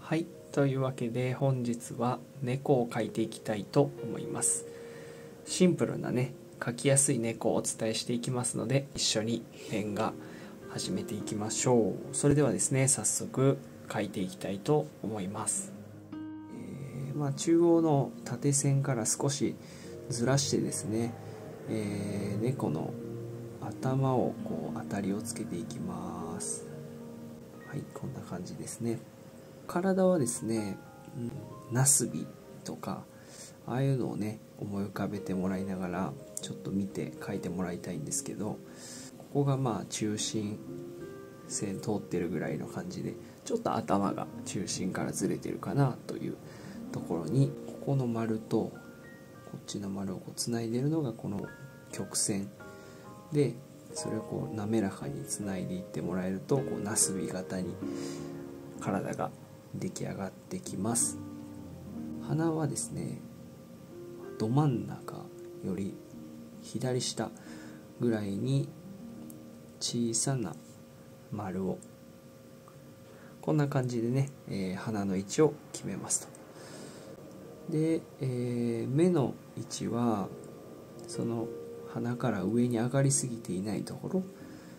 はい、というわけで本日は猫を描いていきたいと思います。シンプルなね、描きやすい猫をお伝えしていきますので、一緒にペン画始めていきましょう。それではですね、早速描いていきたいと思います。中央の縦線から少しずらしてですね、猫の頭をこう当たりをつけていきます。はい、こんな感じですね。体はですね、ナスビとかああいうのをね思い浮かべてもらいながらちょっと見て描いてもらいたいんですけど、ここがまあ中心線通ってるぐらいの感じで、ちょっと頭が中心からずれてるかなというところに、ここの丸とこっちの丸をこうつないでるのがこの曲線で、それをこう滑らかにつないでいってもらえると、こうナスビ型に体が出来上がってきます。鼻はですね、ど真ん中より左下ぐらいに小さな丸をこんな感じでね、鼻の位置を決めますと。で、目の位置はその鼻から上に上がりすぎていないところ、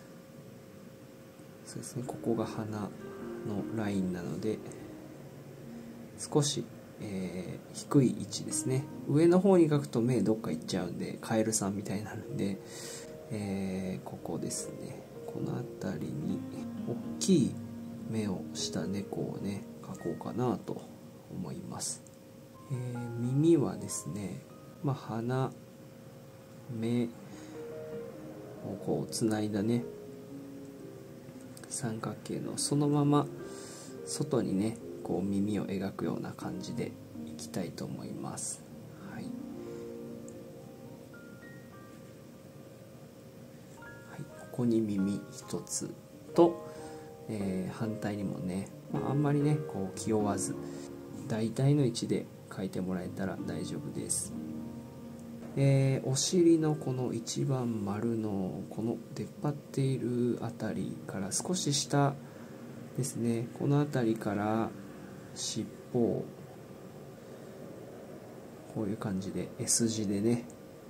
そうですね、ここが鼻のラインなので少し、低い位置ですね。上の方に描くと目どっか行っちゃうんでカエルさんみたいになるんで、ここですね、この辺りに大きい目をした猫をね描こうかなと思います。耳はですね、鼻目をこうつないだね三角形のそのまま外にねこう耳を描くような感じでいきたいと思います。はい、はい、ここに耳一つと、反対にもね、あんまりねこう気負わず大体の位置で描いてもらえたら大丈夫です。お尻のこの一番丸のこの出っ張っているあたりから少し下ですね、この辺りから尻尾をこういう感じで S 字でね、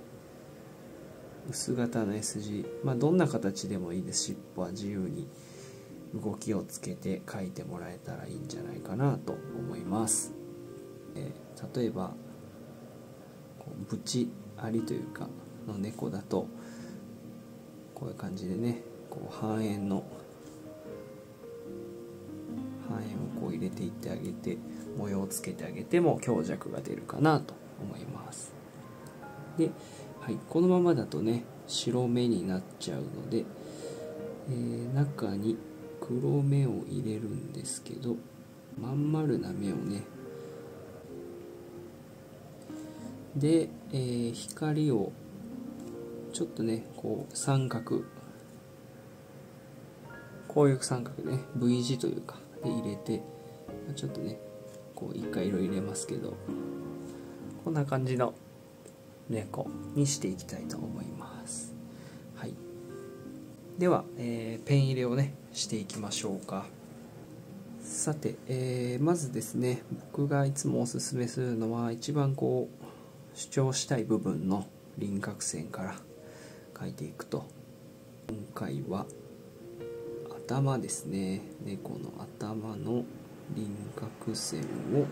薄型の S 字、どんな形でもいいです。尻尾は自由に動きをつけて描いてもらえたらいいんじゃないかなと思います。例えばブチアリというかの猫だとこういう感じでね、こう半円をこう入れていってあげて、模様をつけてあげても強弱が出るかなと思います。で、はい、このままだとね白目になっちゃうので、中に黒目を入れるんですけど、まん丸な目をねで、光をちょっとねこう三角、こういう三角ね V 字というかで入れて、ちょっとねこう一回色入れますけど、こんな感じの猫にしていきたいと思います。はい、では、ペン入れをねしていきましょうか。さて、まずですね、僕がいつもおすすめするのは一番こう主張したい部分の輪郭線から描いていくと、今回は頭ですね、猫の頭の輪郭線を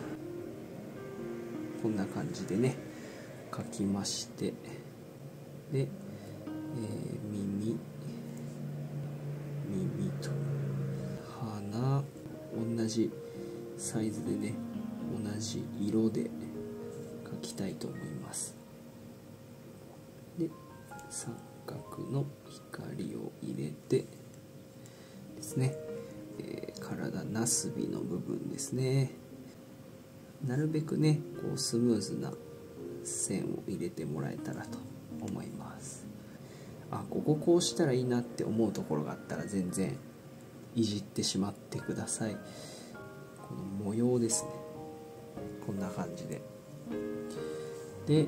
こんな感じでね描きまして、で、耳と鼻、同じサイズでね同じ色で描きたいと思います。で、三角の光を入れてですね、体なすびの部分ですね、なるべくねこうスムーズな線を入れてもらえたらと思います。こここうしたらいいなって思うところがあったら全然いじってしまってください。この模様ですね、こんな感じで。で、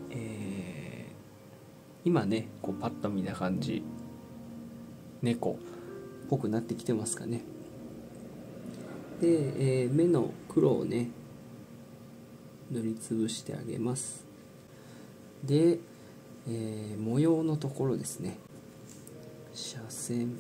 今ねこうパッと見た感じ猫っぽくなってきてますかね。 で、目の黒をね塗りつぶしてあげます。で、模様のところですね、斜線、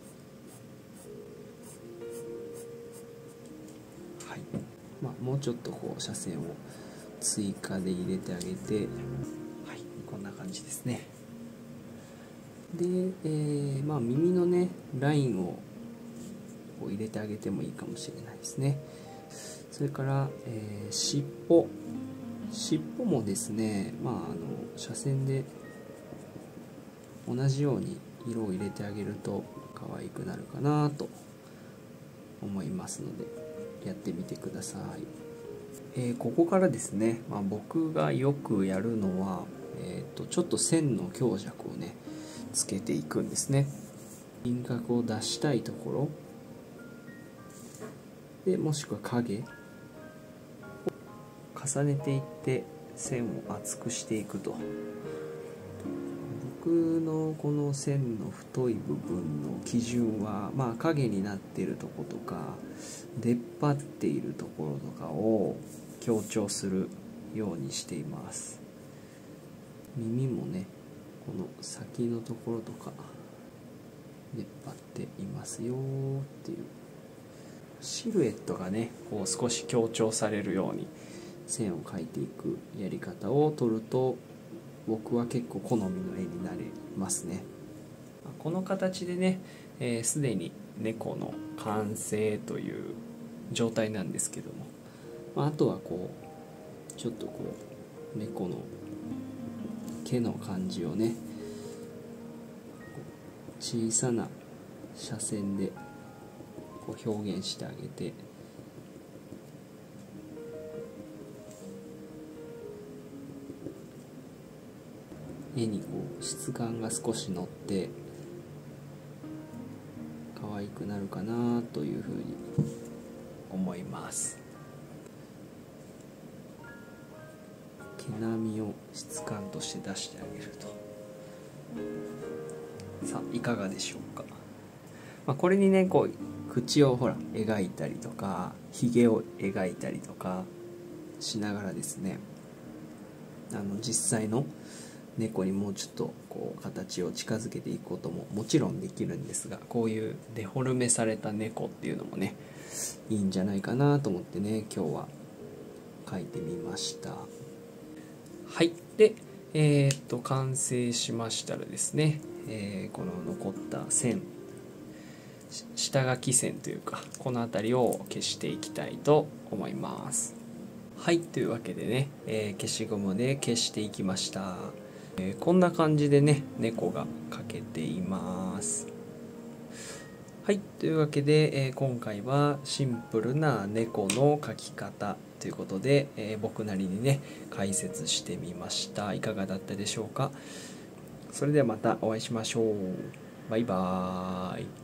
はい、もうちょっとこう斜線を追加で入れてあげて、はい、こんな感じですね。で、耳のねラインをこう入れてあげてもいいかもしれないですね。それから、尻尾もですね、斜線で同じように色を入れてあげると可愛くなるかなと思いますので、やってみてください。ここからですね、僕がよくやるのは、ちょっと線の強弱をねつけていくんですね。輪郭を出したいところで、もしくは影を重ねていって線を厚くしていくと。僕のこの線の太い部分の基準は、影になっているところとか出っ張っているところとかを強調するようにしています。耳もね、この先のところとか出っ張っていますよっていう、シルエットがねこう少し強調されるように線を描いていくやり方を取ると、僕は結構好みの絵になりますね。この形でね、すでに猫の完成という状態なんですけども、あとはこうちょっとこう猫の毛の感じをね小さな斜線でこう表現してあげて、絵にこう質感が少し乗って可愛くなるかなというふうに思います。毛並みを質感として出してあげると、さあいかがでしょうか。これにねこう口をほら描いたりとかひげを描いたりとかしながらですね、実際の猫にもうちょっとこう形を近づけていくことももちろんできるんですが、こういうデフォルメされた猫っていうのもねいいんじゃないかなと思ってね、今日は描いてみました。はい、で完成しましたらですね、この残った線、下書き線というかこの辺りを消していきたいと思います。はい、というわけでね、消しゴムで消していきました。こんな感じでね猫が描けています。はい、というわけで、今回はシンプルな猫の描き方ということで、僕なりにね解説してみました。いかがだったでしょうか。それではまたお会いしましょう。バイバーイ。